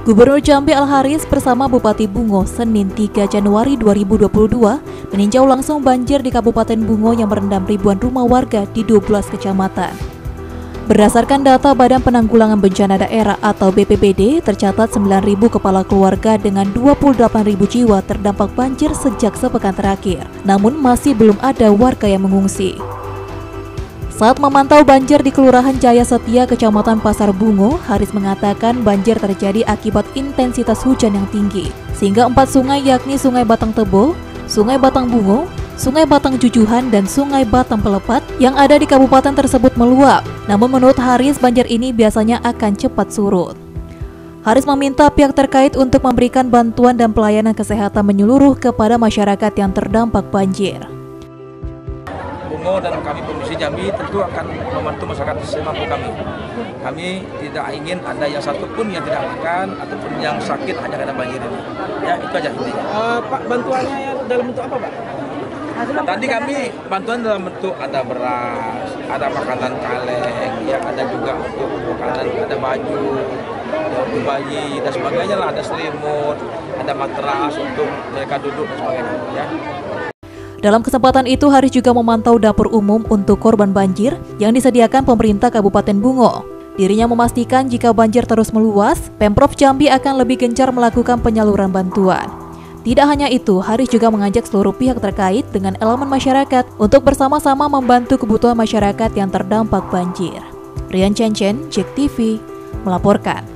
Gubernur Jambi Al-Haris bersama Bupati Bungo Senin 3 Januari 2022 meninjau langsung banjir di Kabupaten Bungo yang merendam ribuan rumah warga di 12 kecamatan. Berdasarkan data Badan Penanggulangan Bencana Daerah atau BPBD, tercatat 9.000 kepala keluarga dengan 28.000 jiwa terdampak banjir sejak sepekan terakhir. Namun masih belum ada warga yang mengungsi. Saat memantau banjir di Kelurahan Jaya Setia, Kecamatan Pasar Bungo, Haris mengatakan banjir terjadi akibat intensitas hujan yang tinggi, sehingga 4 sungai yakni Sungai Batang Tebo, Sungai Batang Bungo, Sungai Batang Jujuhan, dan Sungai Batang Pelepat yang ada di kabupaten tersebut meluap. Namun menurut Haris, banjir ini biasanya akan cepat surut. Haris meminta pihak terkait untuk memberikan bantuan dan pelayanan kesehatan menyeluruh kepada masyarakat yang terdampak banjir. Bungo dan kami Provinsi Jambi tentu akan membantu masyarakat semampu kami. Kami tidak ingin ada yang satupun yang tidak makan ataupun yang sakit hanya karena banjir ini. Ya, itu aja intinya. Pak, bantuannya dalam bentuk apa, Pak? Tadi kami bantuan dalam bentuk ada beras, ada makanan kaleng, ya ada juga untuk makanan, ada baju, ya, untuk bayi dan sebagainya lah, ada selimut, ada matras untuk mereka duduk dan sebagainya. Ya. Dalam kesempatan itu, Haris juga memantau dapur umum untuk korban banjir yang disediakan pemerintah Kabupaten Bungo. Dirinya memastikan jika banjir terus meluas, Pemprov Jambi akan lebih gencar melakukan penyaluran bantuan. Tidak hanya itu, Haris juga mengajak seluruh pihak terkait dengan elemen masyarakat untuk bersama-sama membantu kebutuhan masyarakat yang terdampak banjir. Rian Cencen, JEK TV, melaporkan.